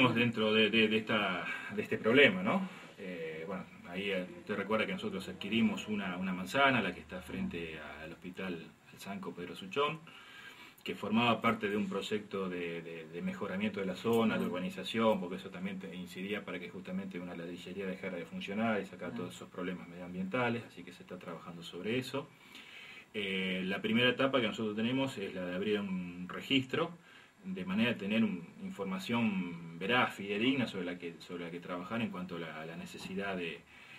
estamos dentro de este problema, ¿no? Bueno, ahí te recuerda que nosotros adquirimos una manzana, la que está frente al hospital El Sanco Pedro Suchón, que formaba parte de un proyecto de mejoramiento de la zona, de urbanización, porque eso también incidía para que justamente una ladrillería dejara de funcionar y sacar todos esos problemas medioambientales, así que se está trabajando sobre eso. La primera etapa que nosotros tenemos es la de abrir un registro, de manera de tener información veraz, fidedigna sobre la que trabajar en cuanto a la necesidad de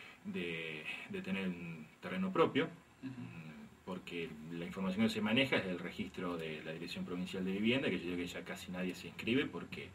tener un terreno propio. Porque la información que se maneja es del registro de la Dirección Provincial de Vivienda, que yo digo que ya casi nadie se inscribe porque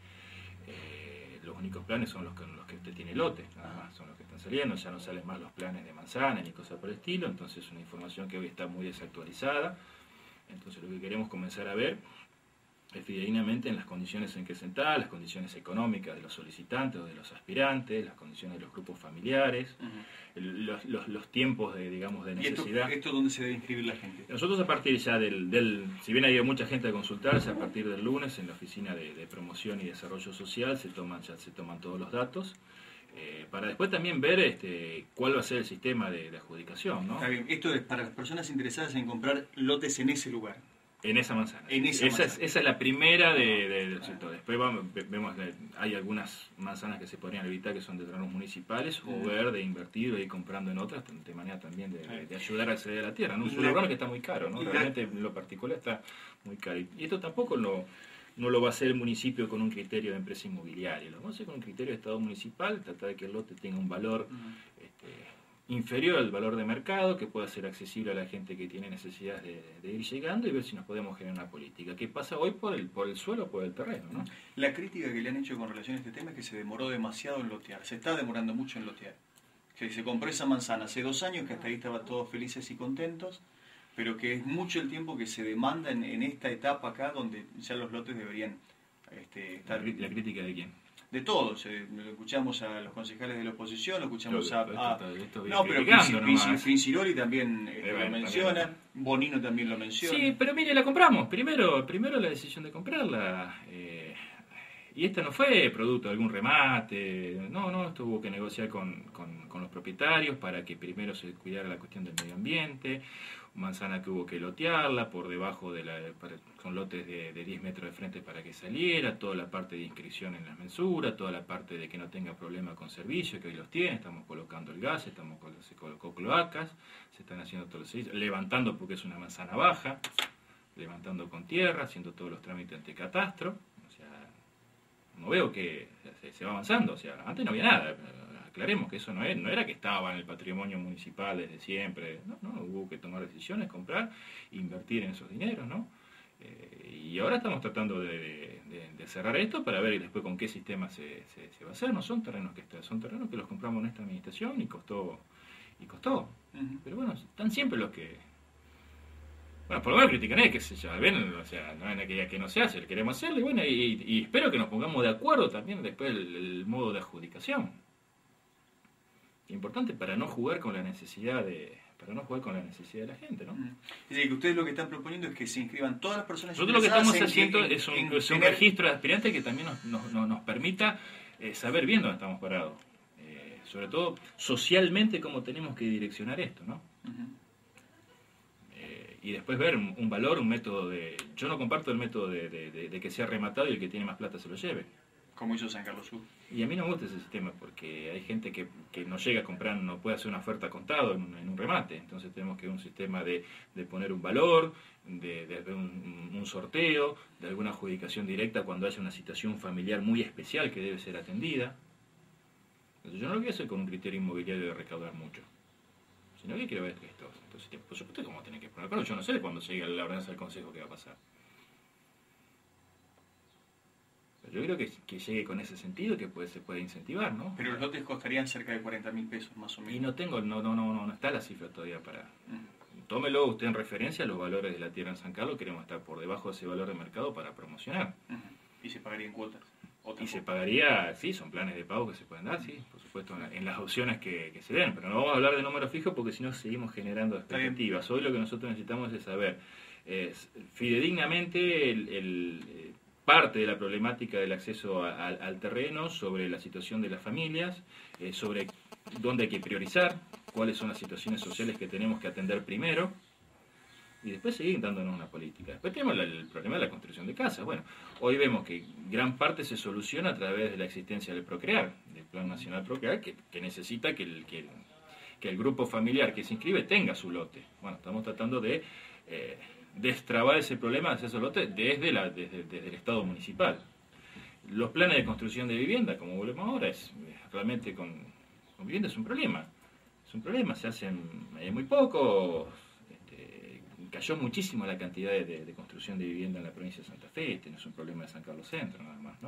los únicos planes son los que usted tiene lote, nada más, son los que están saliendo, ya no salen más los planes de manzana ni cosas por el estilo, entonces es una información que hoy está muy desactualizada. Entonces lo que queremos comenzar a ver es fidedignamente en las condiciones en que se está, las condiciones económicas de los solicitantes o de los aspirantes, las condiciones de los grupos familiares, los tiempos de necesidad. ¿Y esto dónde se debe inscribir la gente? Nosotros a partir ya si bien ha ido mucha gente a consultarse, a partir del lunes en la Oficina de Promoción y Desarrollo Social se toman todos los datos, para después también ver cuál va a ser el sistema de adjudicación, ¿no? Está bien. Esto es para las personas interesadas en comprar lotes en ese lugar. En esa manzana. Esa es la primera del sector. Después vemos que hay algunas manzanas que se podrían evitar que son de terrenos municipales o ver de invertir o ir comprando en otras de manera también de ayudar a acceder a la tierra, ¿no? Un suelo urbano que está muy caro, ¿no? Realmente en lo particular está muy caro. Y esto tampoco no lo va a hacer el municipio con un criterio de empresa inmobiliaria, lo vamos a hacer con un criterio de Estado municipal, tratar de que el lote tenga un valor inferior al valor de mercado, que pueda ser accesible a la gente que tiene necesidad de ir llegando y ver si nos podemos generar una política. ¿Qué pasa hoy por el suelo o por el terreno, ¿no? La crítica que le han hecho con relación a este tema es que se demoró demasiado en lotear, se está demorando mucho en lotear. Se compró esa manzana hace 2 años, que hasta ahí estaban todos felices y contentos, pero que es mucho el tiempo que se demanda en esta etapa acá, donde ya los lotes deberían estar... ¿La crítica de quién? De todos, lo escuchamos a los concejales de la oposición, lo escuchamos Finciroli también lo menciona, Bonino también lo menciona. Sí, pero mire, la compramos, primero la decisión de comprarla, y esta no fue producto de algún remate, no, esto hubo que negociar con los propietarios para que primero se cuidara la cuestión del medio ambiente, manzana que hubo que lotearla por debajo con lotes de 10 metros de frente para que saliera, toda la parte de inscripción en las mensuras, toda la parte de que no tenga problema con servicios, que hoy los tiene, estamos colocando el gas, se colocó cloacas, se están haciendo todos los servicios, levantando porque es una manzana baja, levantando con tierra, haciendo todos los trámites ante catastro, o sea, no veo que se va avanzando, o sea, antes no había nada. Aclaremos que eso no era que estaba en el patrimonio municipal desde siempre, no, hubo que tomar decisiones, comprar, invertir en esos dineros, ¿no? Y ahora estamos tratando de cerrar esto para ver después con qué sistema se va a hacer. No son terrenos son terrenos que los compramos en esta administración y costó. Pero bueno, están siempre los que... Bueno, por lo menos critican que se ven, o sea, no es que no se hace, queremos hacerlo, y bueno, y espero que nos pongamos de acuerdo también después el modo de adjudicación. Importante para no jugar con la necesidad de la gente, ¿no? Es decir, que ustedes lo que están proponiendo es que se inscriban todas las personas. Nosotros lo que estamos haciendo es un registro de aspirantes que también nos permita saber bien dónde estamos parados, sobre todo socialmente cómo tenemos que direccionar esto, ¿no? Y después ver un valor, un método yo no comparto el método de que sea rematado y el que tiene más plata se lo lleve. Como hizo San Carlos Sur. Y a mí no me gusta ese sistema porque hay gente que no llega a comprar, no puede hacer una oferta a contado en un remate. Entonces tenemos que ver un sistema de poner un valor, de ver un sorteo, de alguna adjudicación directa cuando haya una situación familiar muy especial que debe ser atendida. Entonces yo no lo voy a hacer con un criterio inmobiliario de recaudar mucho, sino que quiero ver esto. Entonces, por supuesto, ¿cómo tiene que poner? Claro, yo no sé cuándo llegue la ordenanza del Consejo qué va a pasar. Yo creo que llegue con ese sentido que se puede incentivar, ¿no? Pero los lotes costarían cerca de 40.000 pesos más o menos. Y no está la cifra todavía para... Tómelo usted en referencia a los valores de la tierra en San Carlos, queremos estar por debajo de ese valor de mercado para promocionar. ¿Y se pagaría en cuotas? Se pagaría, sí, son planes de pago que se pueden dar, sí, por supuesto, en las opciones que se den, pero no vamos a hablar de números fijos porque si no seguimos generando expectativas. Hoy lo que nosotros necesitamos es saber fidedignamente parte de la problemática del acceso al terreno, sobre la situación de las familias, sobre dónde hay que priorizar, cuáles son las situaciones sociales que tenemos que atender primero, y después seguir dándonos una política. Después tenemos el problema de la construcción de casas. Bueno, hoy vemos que gran parte se soluciona a través de la existencia del Procrear, del Plan Nacional Procrear, que necesita que el grupo familiar que se inscribe tenga su lote. Bueno, estamos tratando de destrabar ese problema de acceso al lote desde el Estado municipal. Los planes de construcción de vivienda, como volvemos ahora, realmente con vivienda es un problema. Es un problema, se hacen muy poco. Cayó muchísimo la cantidad de construcción de vivienda en la provincia de Santa Fe. Este no es un problema de San Carlos Centro, nada más, ¿no?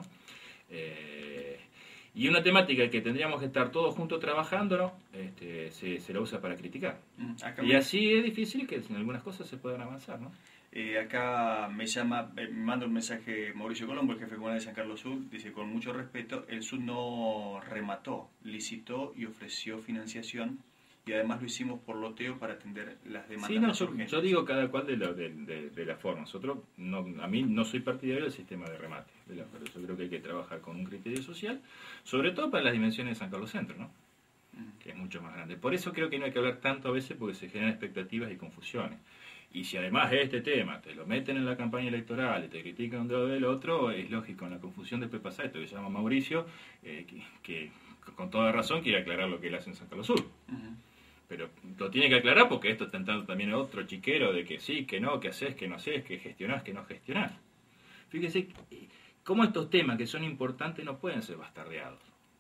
Y una temática que tendríamos que estar todos juntos trabajando, ¿no? Se la usa para criticar. Y así es difícil que en algunas cosas se puedan avanzar, ¿no? Acá me manda un mensaje Mauricio Colombo, el jefe comunal de San Carlos Sur, dice: con mucho respeto, el Sur no remató, licitó y ofreció financiación, y además lo hicimos por loteo para atender las demandas urgentes. Yo digo cada cual de la forma. Nosotros, a mí no soy partidario del sistema de remate. Yo creo que hay que trabajar con un criterio social, sobre todo para las dimensiones de San Carlos Centro, ¿no? Que es mucho más grande. Por eso creo que no hay que hablar tanto a veces, porque se generan expectativas y confusiones. Y si además este tema te lo meten en la campaña electoral y te critican un lado del otro, es lógico, en la confusión después pasa esto que se llama Mauricio, que con toda razón quiere aclarar lo que él hace en San Carlos Sur. Pero lo tiene que aclarar, porque esto está entrando también en otro chiquero de que sí, que no, que haces, que no haces, que gestionás, que no gestionás. Fíjese cómo estos temas que son importantes no pueden ser bastardeados.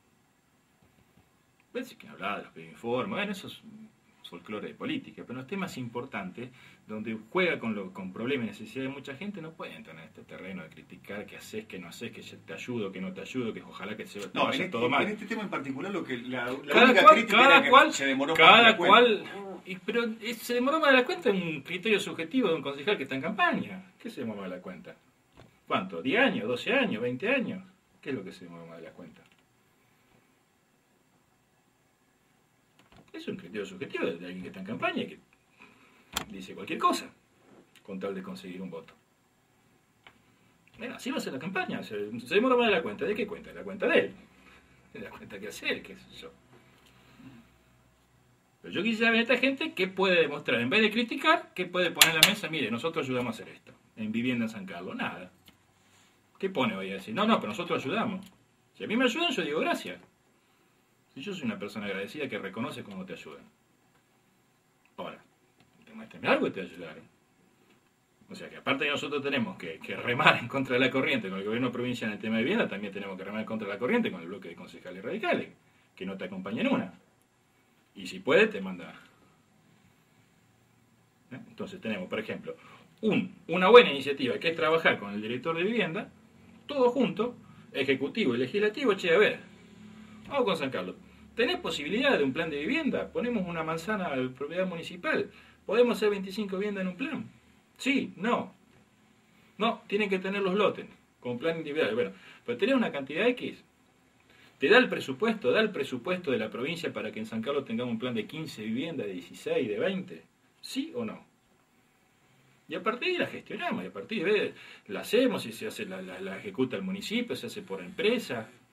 Pensé que hablaba de los informes, bueno, eso es folclore de política, pero los temas importantes, donde juega con problemas y necesidades de mucha gente, no pueden entrar en este terreno de criticar que haces, que no haces, que te ayudo, que no te ayudo, que ojalá que se vaya todo mal. En este tema en particular, lo que la cada única cual, crítica cada era cual, que se demoró cada más de la cual, pero se demoró más de la cuenta, en un criterio subjetivo de un concejal que está en campaña. ¿Qué se demoró más de la cuenta? ¿Cuánto? ¿10 años? ¿12 años? ¿20 años? ¿Qué es lo que se demoró más de la cuenta? Es un criterio subjetivo de alguien que está en campaña y que dice cualquier cosa con tal de conseguir un voto. Bueno, así va a ser la campaña. Se demora más de la cuenta. ¿De qué cuenta? De la cuenta de él. De la cuenta que hace él, qué sé yo. Pero yo quisiera ver a esta gente qué puede demostrar. En vez de criticar, qué puede poner en la mesa. Mire, nosotros ayudamos a hacer esto. En vivienda en San Carlos. Nada. ¿Qué pone hoy a decir? No, pero nosotros ayudamos. Si a mí me ayudan, yo digo gracias. Si yo soy una persona agradecida que reconoce cuando te ayudan. Ahora, demuéstrame algo y te ayudaron. O sea que aparte de nosotros tenemos que remar en contra de la corriente con el gobierno provincial en el tema de vivienda, también tenemos que remar en contra de la corriente con el bloque de concejales radicales, que no te acompañan una. Y si puede, te manda. Entonces tenemos, por ejemplo, una buena iniciativa, que es trabajar con el director de vivienda, todos juntos, ejecutivo y legislativo. Che, a ver, vamos con San Carlos. ¿Tenés posibilidad de un plan de vivienda? Ponemos una manzana a la propiedad municipal. ¿Podemos hacer 25 viviendas en un plan? Sí, no. No, tienen que tener los lotes, con plan individual. Bueno, pero tenés una cantidad X. ¿Te da el presupuesto de la provincia para que en San Carlos tengamos un plan de 15 viviendas, de 16, de 20? ¿Sí o no? Y a partir de ahí la gestionamos, y a partir de ahí la hacemos, y se hace, la ejecuta el municipio, se hace por empresa.